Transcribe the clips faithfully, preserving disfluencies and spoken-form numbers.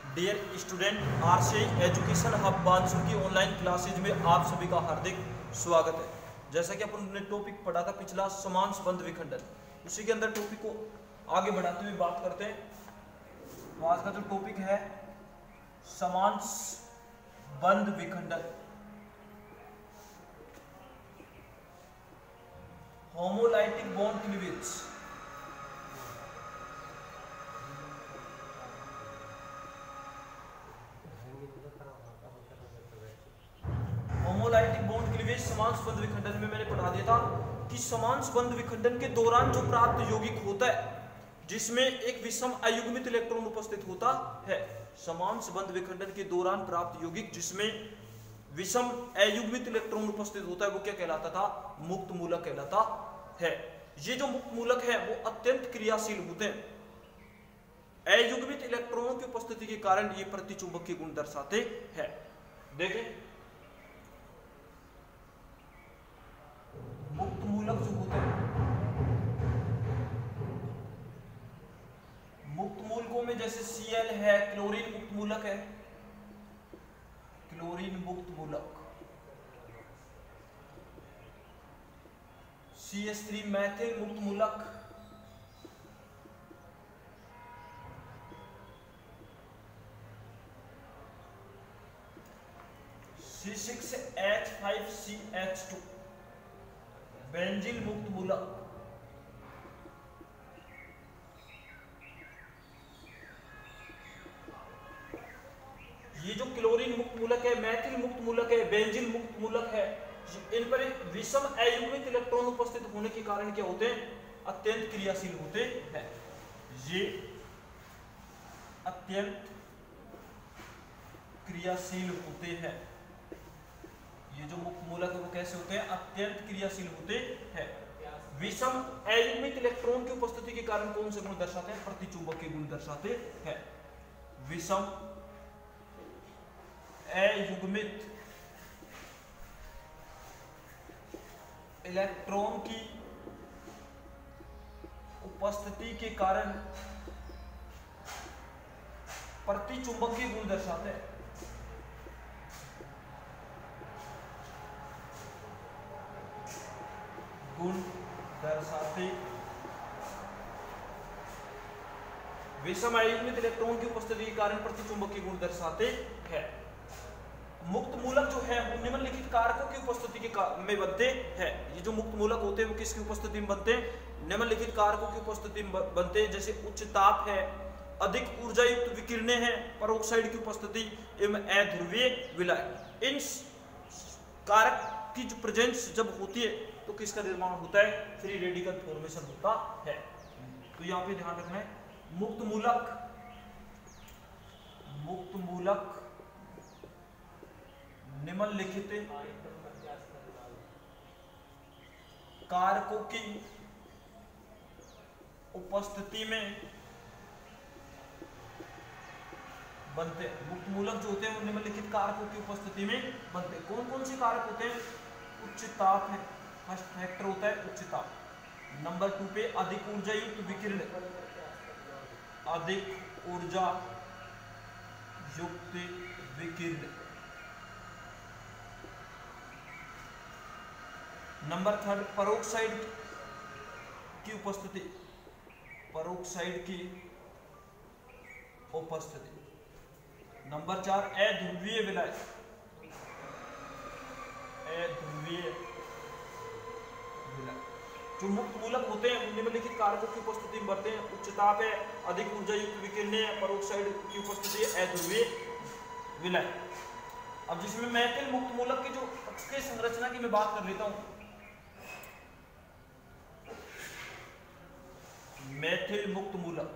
Dear student, RC education hub Bansur की online classes में आप सभी का हार्दिक स्वागत है। जैसा कि अपन ने टॉपिक पढ़ा था पिछला समान संबंध विखंडन, उसी के अंदर टॉपिक को आगे बढ़ाते हुए बात करते हैं। तो आज का जो टॉपिक है समान संबंध विखंडन, homolytic bond cleavage. Homolytic bond cleavage समान संबंध विखंडन में मैंने पढ़ा दिया था कि समान संबंध विखंडन के दौरान जो प्राप्त यौगिक होता है जिसमें एक विषम अयुग्मित इलेक्ट्रॉन उपस्थित होता है। समान संबंध विखंडन के दौरान प्राप्त यौगिक जिसमें विषम अयुग्मित इलेक्ट्रॉन उपस्थित होता है वो क्या कहलाता था? मुक्त मूलक कहलाता है। ये जो मुक्त मूलक है वो अत्यंत क्रियाशील होते हैं। अयुग्मित इलेक्ट्रॉनों की उपस्थिति के कारण ये प्रतिचुंबकीय गुण दर्शाते हैं। देखें, मुक्त मूलक जो होते हैं, मुक्त मूलकों में जैसे Cl है, क्लोरीन मुक्त मूलक है, क्लोरीन मुक्त मूलक, सी एच थ्री मैथिल मुक्त मूलक, C six H five C H two benzene मुक्त मूलक, ये जो क्लोरीन मुक्त मूलक है, मैथिल मुक्त मूलक है, बेंजीन मुक्त मूलक है, इन पर विषम अयुग्मित इलेक्ट्रॉन उपस्थित होने के कारण क्या होते हैं? अत्यंत क्रियाशील होते हैं। ये अत्यंत क्रियाशील होते हैं। ये जो मुक्त मूलक है वो कैसे होते हैं? अत्यंत क्रियाशील होते हैं। विषम अयुग्मित इलेक्ट्रॉन की उपस्थिति के कारण कौन से गुण दर्शाते हैं? प्रतिचुंबकीय गुण दर्शाते हैं। विषम अयुग्मित इलेक्ट्रॉन की उपस्थिति के कारण प्रतिचुंबकीय गुण दर्शाते हैं। गुण दर्शाते विषम अयुग्मित इलेक्ट्रॉन की उपस्थिति के कारण प्रतिचुंबकीय गुण दर्शाते हैं। मुक्त मूलक जो है वो निम्नलिखित कारकों की उपस्थिति के में बनते हैं। ये जो मुक्त मूलक होते हैं वो किसकी उपस्थिति में बनते हैं? निम्नलिखित कारकों की उपस्थिति में बनते हैं, जैसे उच्च ताप है, अधिक ऊर्जा युक्त विकिरणें हैं, परोक्साइड की उपस्थिति एवं अध्रुवीय विलय। इन कारक की जो प्रेजेंस जब होती है तो किसका निर्माण होता है? फ्री रेडिकल फॉर्मेशन होता है। तो यहाँ पे ध्यान रखना है, मुक्त मूलक मुक्त मूलक निम्नलिखित कारकों की उपस्थिति में बनते हैं। मुक्त मूलक जो होते हैं वो निम्नलिखित कारकों की उपस्थिति में बनते हैं। कौन कौन से कारक होते हैं? उच्च ताप है, फर्स्ट फैक्टर होता है उच्च ताप। नंबर टू पे अधिक ऊर्जा युक्त विकिरण, अधिक ऊर्जा युक्त विकिरण। नंबर थर्ड परोक्साइड की उपस्थिति, परोक्साइड की उपस्थिति। नंबर चार अध्रुवीय विलय, अध्रुवीय विलय। जो मुक्त मूलक होते हैं निम्नलिखित कारकों की उपस्थिति में बढ़ते हैं। उच्च ताप है, अधिक ऊर्जा युक्त विकिरणें, परोक्साइड की उपस्थिति, अध्रुवीय विलय। अब जिसमें मैथिल मुक्त मूलक की जो कक्षीय संरचना की मैं बात कर लेता हूं, मैथिल मुक्त मूलक,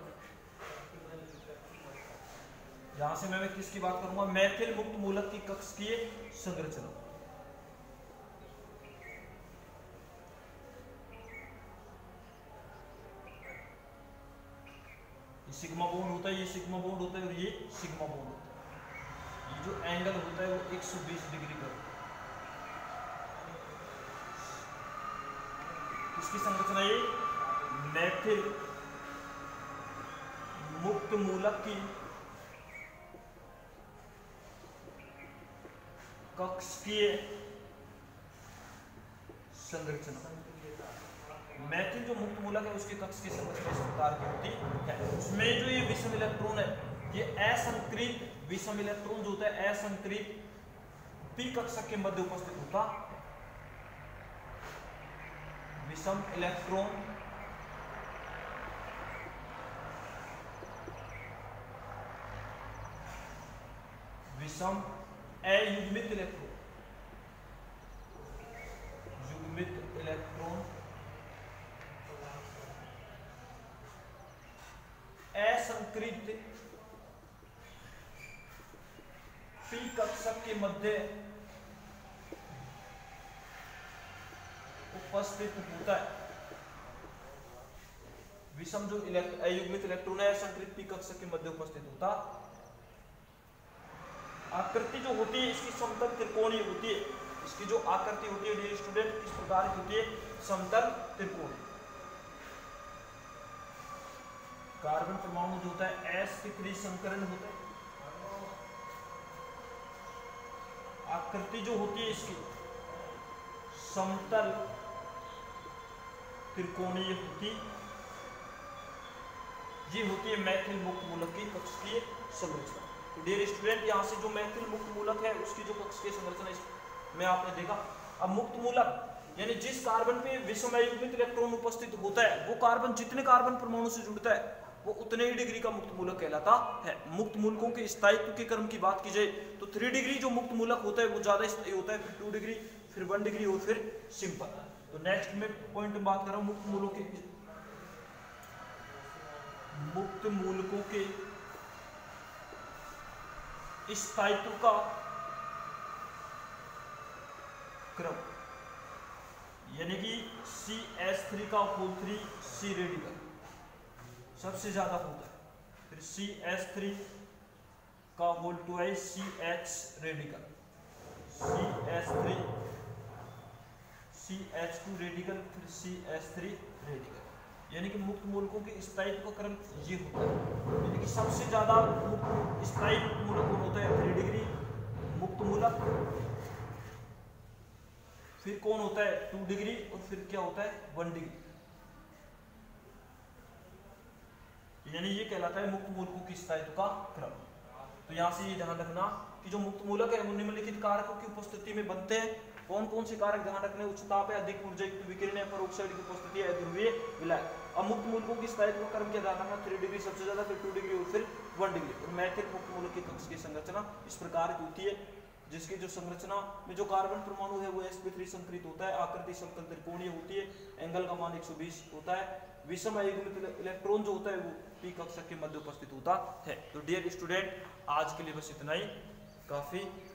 यहां से मैं किसकी बात करूंगा? मैथिल मुक्त मूलक की कक्षीय संरचना। ये सिग्मा बॉन्ड होता है, ये सिग्मा बॉन्ड होता है और ये सिग्मा बॉन्ड होता है। ये जो एंगल होता है वो एक सौ बीस डिग्री का। किसकी संरचना? ये मैथिल मुक्त मूलक की कक्षीय संरचना। मैथिल जो मुक्त मूलक है उसकी कक्ष की संरचना इस प्रकार की होती है। उसमें जो ये विषम इलेक्ट्रॉन है, ये असंकृत विषम इलेक्ट्रॉन जो होता है असंकृत पी कक्षक के मध्य उपस्थित होता है। विषम इलेक्ट्रॉन विषम अयुग्मित इलेक्ट्रॉन युग्मित इलेक्ट्रॉन असंकृत पी कक्षक के मध्य उपस्थित होता है। विषम जो अयुग्मित इलेक्ट्रॉन है असंकृत पी कक्षक के मध्य उपस्थित होता। आकृति जो होती है इसकी समतल त्रिकोणीय होती है। इसकी जो आकृति होती है डियर स्टूडेंट किस प्रकार की होती है? समतल त्रिकोण। कार्बन परमाणु जो होता है एस के त्रिसंकरण होता है। आकृति जो होती है इसकी समतल त्रिकोणीय होती, ये होती है मैथिल मुक्त मूलक की कक्षीय संरचना। तो डियर स्टूडेंट यहाँ से जो मैथिल मुक्त मूलक है उसकी जो कक्षीय संरचना में आपने देखा। अब मुक्त मूलक यानी जिस कार्बन पे विषम अयुग्मित इलेक्ट्रॉन उपस्थित होता है वो कार्बन जितने कार्बन परमाणु से जुड़ता है वो उतने ही डिग्री का मुक्त मूलक कहलाता है। मुक्त मूलकों के स्थायित्व के क्रम की बात की जाए तो थ्री डिग्री जो मुक्त मूलक होता है वो ज्यादा स्थायी होता है, फिर टू डिग्री, फिर वन डिग्री और फिर सिंपल। तो नेक्स्ट में पॉइंट में बात कर रहा हूं मुक्त मूलों के मुक्त मूलकों के स्थायित्व का क्रम, यानी कि सी एस थ्री का होल थ्री सी रेडिकल सबसे ज्यादा होता है, फिर सी एस थ्री का whole twice C H radical, C S three C H two radical, फिर सी एस थ्री रेडिकल। यानी कि मुक्त मूलकों के स्थायित्व का क्रम ये होता है। यानी कि सबसे ज्यादा स्थायी मुक्त मूलक कौन होता है? थ्री डिग्री मुक्त मूलक, फिर कौन होता है? टू डिग्री, और फिर क्या होता है? One degree. यानी ये कहलाता है मुक्त मूलकों की स्थायित्व का क्रम। तो यहां से ये ध्यान रखना कि जो मुक्त मूलक है वो निम्नलिखित कारकों की उपस्थिति में बनते हैं। कौन कौन से कारक ध्यान रखने? उच्च ताप है, अधिक ऊर्जा युक्त विकिरण है, परोक्साइड की उपस्थिति है, ध्रुवीय विलायक। अब मुक्त मूलकों की स्थायित्व क्रम क्या ध्यान रखना? थ्री डिग्री सबसे ज्यादा, फिर टू डिग्री और फिर वन डिग्री। और मैथिल मुक्त मूलक की कक्ष की संरचना इस प्रकार की होती है जिसकी जो संरचना में जो कार्बन परमाणु है वो एस पी थ्री संकृत होता है, आकृति समतल त्रिकोणीय होती है, एंगल का मान एक सौ बीस होता है, विषम अयुग्मित इलेक्ट्रॉन जो होता है वो पी कक्षक के मध्य उपस्थित होता है। तो डियर स्टूडेंट आज के लिए बस इतना ही काफी